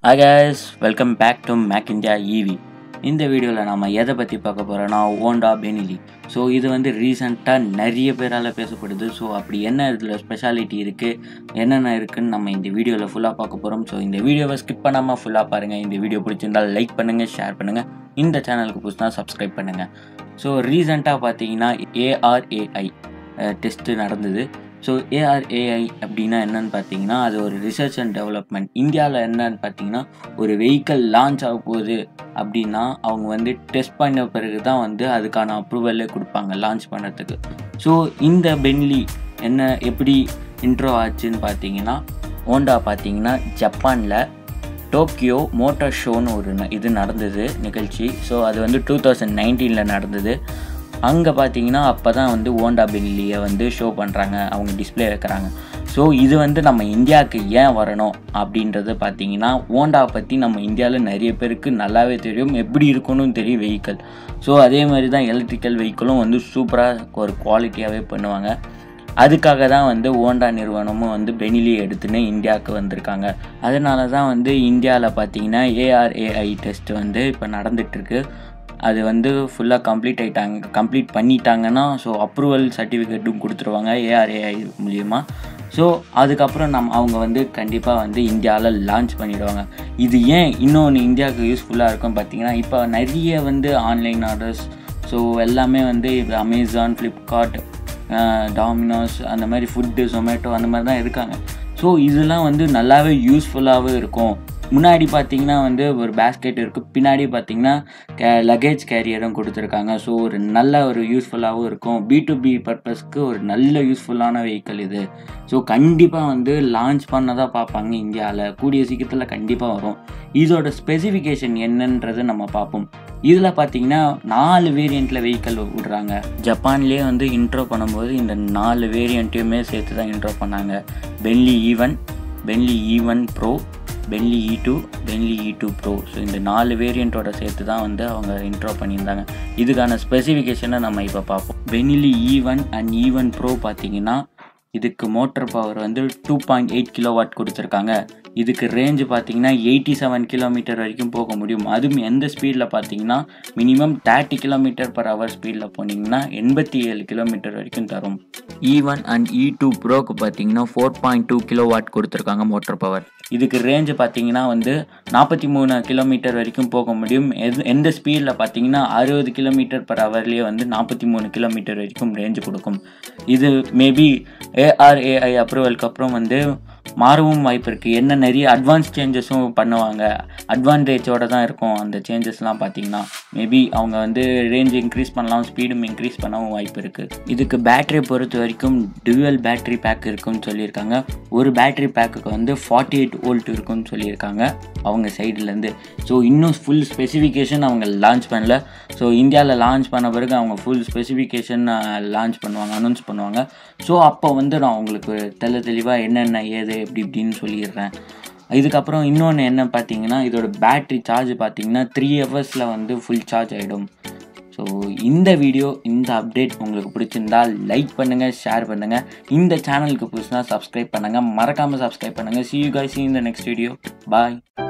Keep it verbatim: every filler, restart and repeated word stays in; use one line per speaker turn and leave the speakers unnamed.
Hi guys, welcome back to Mac India E V. இந்த வீடியோவில் நம்ம எதை பற்றி பார்க்க போகிறோன்னா ஹோண்டா பெனிலி. ஸோ இது வந்து ரீசெண்டாக நிறைய பேரால் பேசப்படுது. ஸோ அப்படி என்ன இதில் ஸ்பெஷாலிட்டி இருக்குது, என்னென்ன இருக்குதுன்னு நம்ம இந்த வீடியோவில் ஃபுல்லாக பார்க்க போகிறோம். ஸோ இந்த வீடியோவை ஸ்கிப் பண்ணாமல் ஃபுல்லாக பாருங்கள். இந்த வீடியோ பிடிச்சிருந்தால் லைக் பண்ணுங்கள், ஷேர் பண்ணுங்கள், இந்த சேனலுக்கு புதுசுனா சப்ஸ்கிரைப் பண்ணுங்கள். ஸோ ரீசெண்டாக பார்த்தீங்கன்னா ஏஆர்ஏஐ டெஸ்ட்டு நடந்தது. ஸோ ஏஆர்ஏஐ அப்படின்னா என்னன்னு பார்த்தீங்கன்னா அது ஒரு ரிசர்ச் அண்ட் டெவலப்மெண்ட். இந்தியாவில் என்னன்னு பார்த்தீங்கன்னா ஒரு வெஹிக்கிள் லான்ச் ஆக போகுது அப்படின்னா அவங்க வந்து டெஸ்ட் பண்ண பிறகு தான் வந்து அதுக்கான அப்ரூவலே கொடுப்பாங்க லான்ச் பண்ணுறதுக்கு. ஸோ இந்த பென்லி என்ன எப்படி இன்ட்ரோ ஆச்சுன்னு பார்த்தீங்கன்னா ஹோண்டா பார்த்தீங்கன்னா ஜப்பானில் டோக்கியோ மோட்டார் ஷோன்னு ஒரு இது நடந்தது நிகழ்ச்சி. ஸோ அது வந்து டூ தௌசண்ட் நைன்டீனில் நடந்தது. அங்கே பார்த்தீங்கன்னா அப்போ தான் வந்து ஹோண்டா பென்லியை வந்து ஷோ பண்ணுறாங்க, அவங்க டிஸ்பிளே வைக்கிறாங்க. ஸோ இது வந்து நம்ம இந்தியாவுக்கு ஏன் வரணும் அப்படின்றது பார்த்தீங்கன்னா ஹோண்டா பற்றி நம்ம இந்தியாவில் நிறைய பேருக்கு நல்லாவே தெரியும், எப்படி இருக்கணும்னு தெரியும் வெஹிக்கிள். ஸோ அதே மாதிரி தான் எலக்ட்ரிக்கல் வெஹிக்கிளும் வந்து சூப்பராக ஒரு குவாலிட்டியாகவே பண்ணுவாங்க. அதுக்காக தான் வந்து ஹோண்டா நிறுவனமும் வந்து பெனிலி எடுத்துன்னு இந்தியாவுக்கு வந்திருக்காங்க. அதனால தான் வந்து இந்தியாவில் பார்த்தீங்கன்னா ஏஆர்ஏஐ டெஸ்ட் வந்து இப்போ நடந்துகிட்ருக்கு. அது வந்து ஃபுல்லாக கம்ப்ளீட் ஆகிட்டாங்க கம்ப்ளீட் பண்ணிட்டாங்கன்னா ஸோ அப்ரூவல் சர்டிஃபிகேட்டும் கொடுத்துருவாங்க ஏஆர்ஏஐ மூலியமாக. ஸோ அதுக்கப்புறம் நம்ம அவங்க வந்து கண்டிப்பாக வந்து இந்தியாவில் லான்ச் பண்ணிவிடுவாங்க. இது ஏன் இன்னொன்று இந்தியாவுக்கு யூஸ்ஃபுல்லாக இருக்கும் பார்த்தீங்கன்னா இப்போ நிறைய வந்து ஆன்லைன் ஆர்டர்ஸ், ஸோ எல்லாமே வந்து இப்போ அமேசான், ஃப்ளிப்கார்ட், டாமினோஸ் அந்த மாதிரி ஃபுட்டு, ஜொமேட்டோ அந்த மாதிரி தான் இருக்காங்க. ஸோ இதெல்லாம் வந்து நல்லாவே யூஸ்ஃபுல்லாகவே இருக்கும். முன்னாடி பார்த்தீங்கன்னா வந்து ஒரு பேஸ்கெட் இருக்குது, பின்னாடி பார்த்தீங்கன்னா கே லக்கேஜ் கேரியரும் கொடுத்துருக்காங்க. ஸோ ஒரு நல்ல ஒரு யூஸ்ஃபுல்லாகவும் இருக்கும். பி டு பி பர்பஸ்க்கு ஒரு நல்ல யூஸ்ஃபுல்லான வெஹிக்கிள் இது. ஸோ கண்டிப்பாக வந்து லான்ச் பண்ணதான் பார்ப்பாங்க இந்தியாவில், கூடிய சீக்கிரத்தில் கண்டிப்பாக வரும். இதோட ஸ்பெசிஃபிகேஷன் என்னன்றது நம்ம பார்ப்போம். இதில் பார்த்தீங்கன்னா நாலு வேரியண்ட்டில் வெஹிக்கிள் விடுறாங்க. ஜப்பான்லேயே வந்து இன்ட்ரோ பண்ணும்போது இந்த நாலு வேரியண்ட்டையுமே சேர்த்து தான் இன்ட்ரோ பண்ணாங்க. Benling E one, Benling E one pro, Benling E two, Benling E two pro. So இந்த நாலு வேரியண்ட்டோட சேர்த்து தான் வந்து அவங்க இன்ட்ரோ பண்ணியிருந்தாங்க. இதுக்கான ஸ்பெசிஃபிகேஷனை நம்ம இப்போ பார்ப்போம். Benling E one and E one pro பார்த்தீங்கன்னா இதுக்கு மோட்டர் பவர் வந்து two point eight kilowatt கொடுத்துருக்காங்க. இதுக்கு ரேஞ்சு பார்த்தீங்கன்னா எயிட்டி செவன் கிலோமீட்டர் வரைக்கும் போக முடியும். அதுவும் எந்த ஸ்பீடில் பார்த்தீங்கன்னா minimum thirty kilometer per hour ஸ்பீடில் போனீங்கன்னா எண்பத்தி ஏழு கிலோமீட்டர் வரைக்கும் தரும். E one and E two ப்ரோக்கு பார்த்தீங்கன்னா four point two kilowatt கொடுத்துருக்காங்க மோட்டர் பவர். இதுக்கு ரேஞ்சு பார்த்தீங்கன்னா வந்து நாற்பத்தி மூணு கிலோமீட்டர் வரைக்கும் போக முடியும். எது எந்த ஸ்பீடில் பார்த்தீங்கன்னா அறுபது கிலோமீட்டர் பர் ஹவர்லேயே வந்து நாற்பத்தி மூணு கிலோமீட்டர் வரைக்கும் ரேஞ்சு கொடுக்கும். இது மேபி ஏஆர்ஏஐ அப்ரூவலுக்கு அப்புறம் வந்து மாறவும் வாய்ப்பு இருக்குது. என்ன நிறைய அட்வான்ஸ் சேஞ்சஸும் பண்ணுவாங்க, அட்வான்டேஜோடு தான் இருக்கும். அந்த சேஞ்சஸ்லாம் பார்த்தீங்கன்னா மேபி அவங்க வந்து ரேஞ்ச் இன்க்ரீஸ் பண்ணலாம், ஸ்பீடும் இன்க்ரீஸ் பண்ணவும் வாய்ப்பு இருக்குது. இதுக்கு பேட்டரி பொறுத்த வரைக்கும் டுவல் பேட்டரி பேக் இருக்குன்னு சொல்லியிருக்காங்க. ஒரு பேட்டரி பேக்குக்கு வந்து ஃபார்ட்டி எயிட் வோல்ட் இருக்குன்னு சொல்லியிருக்காங்க அவங்க சைட்லேருந்து. ஸோ இன்னும் ஃபுல் ஸ்பெசிஃபிகேஷன் அவங்க லான்ச் பண்ணல. ஸோ இந்தியாவில் லான்ச் பண்ண பிறகு அவங்க ஃபுல் ஸ்பெசிஃபிகேஷன் லான்ச் பண்ணுவாங்க, அனௌன்ஸ் பண்ணுவாங்க. ஸோ அப்போ வந்து நான் உங்களுக்கு தெளி தெளிவாக என்னென்ன ஏது எப்படி இப்படின்னு சொல்லிடுறேன். இதுக்கப்புறம் இன்னொன்று என்ன பார்த்தீங்கன்னா இதோட பேட்ரி சார்ஜ் பார்த்தீங்கன்னா த்ரீ ஹவர்ஸில் வந்து ஃபுல் சார்ஜ் ஆகிடும். ஸோ இந்த வீடியோ, இந்த அப்டேட் உங்களுக்கு பிடிச்சிருந்தால் லைக் பண்ணுங்கள், ஷேர் பண்ணுங்கள், இந்த சேனலுக்கு புதுசுனா சப்ஸ்கிரைப் பண்ணுங்கள், மறக்காமல் சப்ஸ்கிரைப் பண்ணுங்கள். see you guys in the next video. Bye.